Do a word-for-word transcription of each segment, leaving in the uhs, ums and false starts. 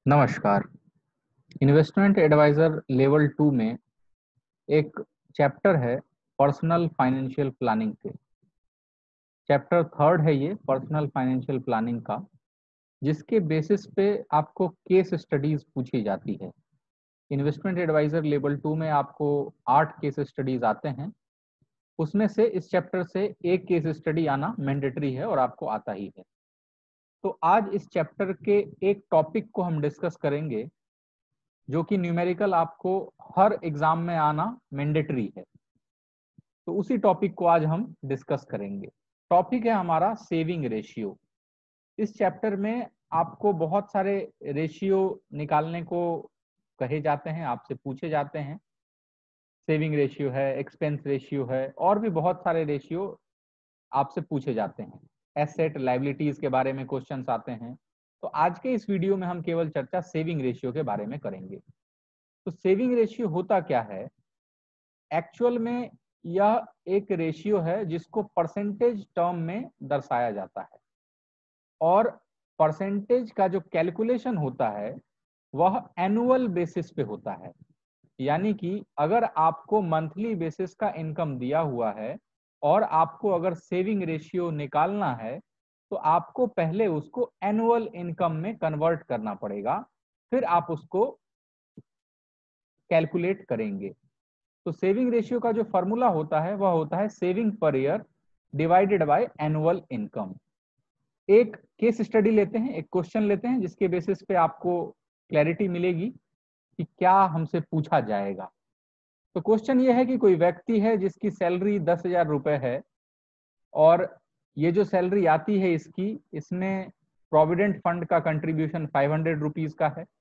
नमस्कार। Investment adviser level to में एक चैप्टर है पर्सनल फाइनेंशियल प्लानिंग के। चैप्टर थर्ड है ये पर्सनल फाइनेंशियल प्लानिंग का, जिसके बेसिस पे आपको केस स्टडीज पूछी जाती है। इन्वेस्टमेंट एडवाइजर लेवल टू में आपको आठ केस स्टडीज आते हैं, उसमें से इस चैप्टर से एक केस स्टडी आना मैंडेटरी है और आपको आता ही है। तो आज इस चैप्टर के एक टॉपिक को हम डिस्कस करेंगे जो कि न्यूमेरिकल आपको हर एग्जाम में आना मैंडेटरी है। तो उसी टॉपिक को आज हम डिस्कस करेंगे। टॉपिक है हमारा सेविंग रेशियो। इस चैप्टर में आपको बहुत सारे रेशियो निकालने को कहे जाते हैं, आपसे पूछे जाते हैं। सेविंग रेशियो है, एक्सपेंस रेशियो है, और भी बहुत सारे रेशियो आपसे पूछे जाते हैं। एसेट लायबिलिटीज के बारे में क्वेश्चंस आते हैं। तो आज के इस वीडियो में हम केवल चर्चा सेविंग रेशियो के बारे में करेंगे। तो सेविंग रेशियो होता क्या है? एक्चुअल में यह एक रेशियो है जिसको परसेंटेज टर्म में दर्शाया जाता है, और परसेंटेज का जो कैलकुलेशन होता है वह एनुअल बेसिस पे होता है। यानी कि अगर आपको मंथली बेसिस का इनकम दिया हुआ है और आपको अगर सेविंग रेशियो निकालना है तो आपको पहले उसको एनुअल इनकम में कन्वर्ट करना पड़ेगा, फिर आप उसको कैलकुलेट करेंगे। तो सेविंग रेशियो का जो फॉर्मूला होता है वह होता है saving per year divided by annual income. एक केस स्टडी लेते हैं, एक क्वेश्चन लेते हैं जिसके बेसिस पे आपको क्लैरिटी मिलेगी कि क्या हमसे पूछा जाएगा। तो क्वेश्चन ये है कि कोई व्यक्ति है जिसकी सैलरी दस हजार रुपए है, और ये जो सैलरी आती है इसकी इसमें प्रोविडेंट फंड का कंट्रीब्यूशन फाइव हंड्रेड रुपीज का है।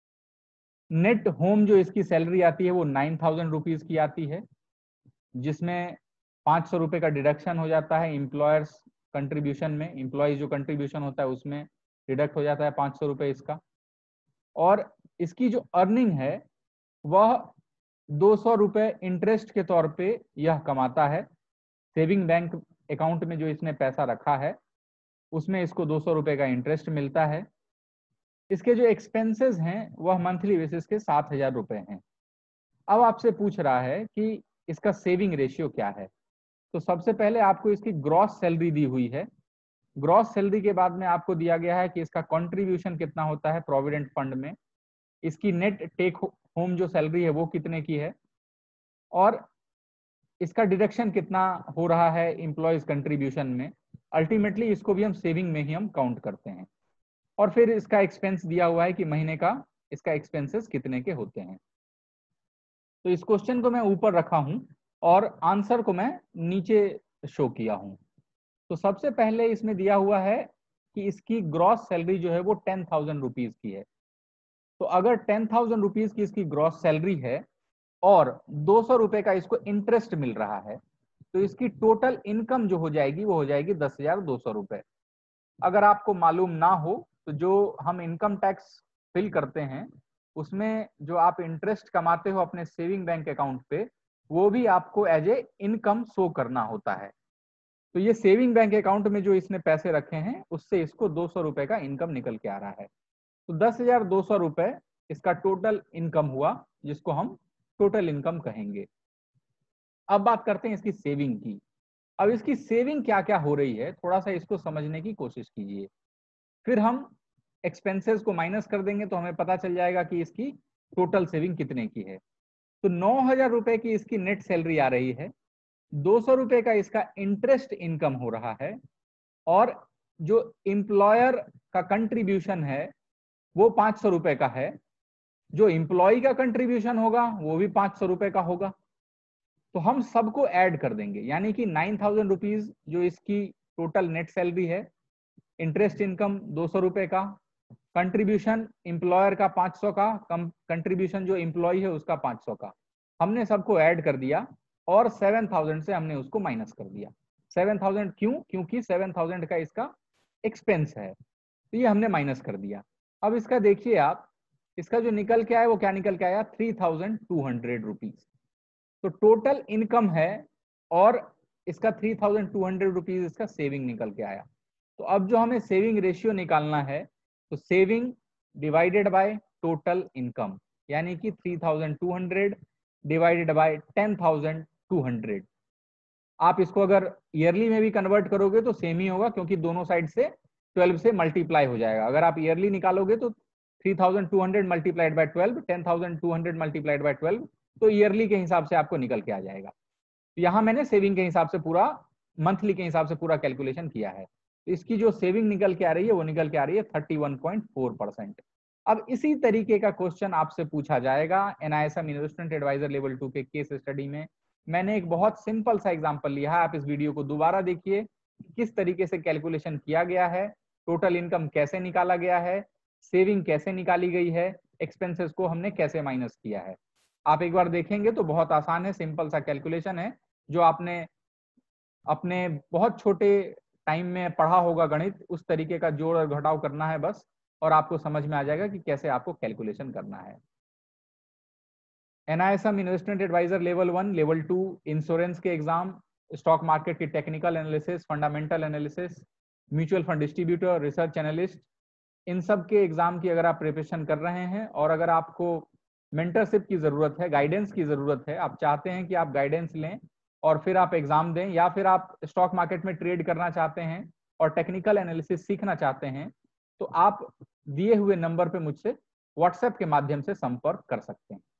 नेट होम जो इसकी सैलरी आती है वो नाइन थाउजेंड रुपीज की आती है, जिसमें पाँच सौ रुपये का डिडक्शन हो जाता है एम्प्लॉयर्स कंट्रीब्यूशन में। एम्प्लॉय जो कंट्रीब्यूशन होता है उसमें डिडक्ट हो जाता है पाँच सौ रुपये इसका। और इसकी जो अर्निंग है वह दो सौ रुपये इंटरेस्ट के तौर पे यह कमाता है। सेविंग बैंक अकाउंट में जो इसने पैसा रखा है उसमें इसको दो सौ रुपये का इंटरेस्ट मिलता है। इसके जो एक्सपेंसेस हैं वह मंथली बेसिस के सात हजार रुपये हैं। अब आपसे पूछ रहा है कि इसका सेविंग रेशियो क्या है। तो सबसे पहले आपको इसकी ग्रॉस सैलरी दी हुई है। ग्रॉस सैलरी के बाद में आपको दिया गया है कि इसका कंट्रीब्यूशन कितना होता है प्रोविडेंट फंड में, इसकी नेट टेक होम जो सैलरी है वो कितने की है, और इसका डिडक्शन कितना हो रहा है एम्प्लॉयज कंट्रीब्यूशन में। अल्टीमेटली इसको भी हम सेविंग में ही हम काउंट करते हैं। और फिर इसका एक्सपेंस दिया हुआ है कि महीने का इसका एक्सपेंसेस कितने के होते हैं। तो इस क्वेश्चन को मैं ऊपर रखा हूं और आंसर को मैं नीचे शो किया हूं। तो सबसे पहले इसमें दिया हुआ है कि इसकी ग्रॉस सैलरी जो है वो टेन थाउजेंड रुपीज की है। तो अगर टेन थाउजेंड रुपीज की इसकी ग्रॉस सैलरी है और दो सौ रुपए का इसको इंटरेस्ट मिल रहा है, तो इसकी टोटल इनकम जो हो जाएगी वो हो जाएगी दस हजार दो सौ रुपए। अगर आपको मालूम ना हो तो जो हम इनकम टैक्स फिल करते हैं उसमें जो आप इंटरेस्ट कमाते हो अपने सेविंग बैंक अकाउंट पे, वो भी आपको एज ए इनकम शो करना होता है। तो ये सेविंग बैंक अकाउंट में जो इसने पैसे रखे हैं उससे इसको दो सौ रुपए का इनकम निकल के आ रहा है। तो दस हजार दो सौ रुपए इसका टोटल इनकम हुआ, जिसको हम टोटल इनकम कहेंगे। अब बात करते हैं इसकी सेविंग की। अब इसकी सेविंग क्या क्या हो रही है थोड़ा सा इसको समझने की कोशिश कीजिए। फिर हम एक्सपेंसेस को माइनस कर देंगे तो हमें पता चल जाएगा कि इसकी टोटल सेविंग कितने की है। तो नौ हजार रुपए की इसकी नेट सैलरी आ रही है, दो सौ रुपए का इसका इंटरेस्ट इनकम हो रहा है, और जो एम्प्लॉयर का कंट्रीब्यूशन है वो पांच सौ रुपए का है। जो एम्प्लॉय का कंट्रीब्यूशन होगा वो भी पांच सौ रुपए का होगा। तो हम सबको ऐड कर देंगे, यानी कि नाइन थाउजेंड रुपीज जो इसकी टोटल नेट सैलरी है, इंटरेस्ट इनकम दो सौ रुपए का, कंट्रीब्यूशन एम्प्लॉयर का पांच सौ का, कंट्रीब्यूशन जो एम्प्लॉय है उसका पांच सौ का, हमने सबको ऐड कर दिया और सेवन थाउजेंड से हमने उसको माइनस कर दिया। सेवन थाउजेंड क्यों? क्योंकि सेवन थाउजेंड का इसका एक्सपेंस है, तो ये हमने माइनस कर दिया। अब इसका देखिए आप, इसका जो निकल के आया वो क्या निकल के आया, three thousand two hundred rupees. तो टोटल इनकम है और इसका three thousand two hundred rupees इसका सेविंग निकल के आया। तो अब जो हमें सेविंग रेशियो निकालना है, तो saving divided by total income, यानी कि three thousand two hundred divided by ten thousand two hundred. आप इसको अगर ईयरली में भी कन्वर्ट करोगे तो सेम ही होगा, क्योंकि दोनों साइड से ट्वेल्व से मल्टीप्लाई हो जाएगा। अगर आप ईयरली निकालोगे तो three thousand two hundred multiplied by twelve, ten thousand two hundred multiplied by twelve, तो ईयरली के हिसाब से आपको निकल के आ जाएगा। तो यहाँ मैंने सेविंग के हिसाब से पूरा, मंथली के हिसाब से पूरा कैलकुलेशन किया है। तो इसकी जो सेविंग निकल के आ रही है वो निकल के आ रही है thirty one point four percent. अब इसी तरीके का क्वेश्चन आपसे पूछा जाएगा NISM investment adviser level two के केस स्टडी में। मैंने एक बहुत सिंपल सा एग्जांपल लिया है, आप इस वीडियो को दोबारा देखिए किस तरीके से कैलकुलेशन किया गया है, टोटल इनकम कैसे निकाला गया है, सेविंग कैसे निकाली गई है, एक्सपेंसेस को हमने कैसे माइनस किया है। आप एक बार देखेंगे तो बहुत आसान है, सिंपल सा कैलकुलेशन है जो आपने अपने बहुत छोटे टाइम में पढ़ा होगा गणित, उस तरीके का जोड़ और घटाव करना है बस, और आपको समझ में आ जाएगा कि कैसे आपको कैलकुलेशन करना है। NISM investment adviser level one, level two, insurance के एग्जाम, स्टॉक मार्केट की technical analysis, fundamental analysis, mutual fund distributor, research analyst, इन सब के एग्जाम की अगर आप प्रिपरेशन कर रहे हैं और अगर आपको मेंटरशिप की जरूरत है, गाइडेंस की जरूरत है, आप चाहते हैं कि आप गाइडेंस लें और फिर आप एग्जाम दें, या फिर आप स्टॉक मार्केट में ट्रेड करना चाहते हैं और टेक्निकल एनालिसिस सीखना चाहते हैं, तो आप दिए हुए नंबर पे मुझसे व्हाट्सएप के माध्यम से संपर्क कर सकते हैं।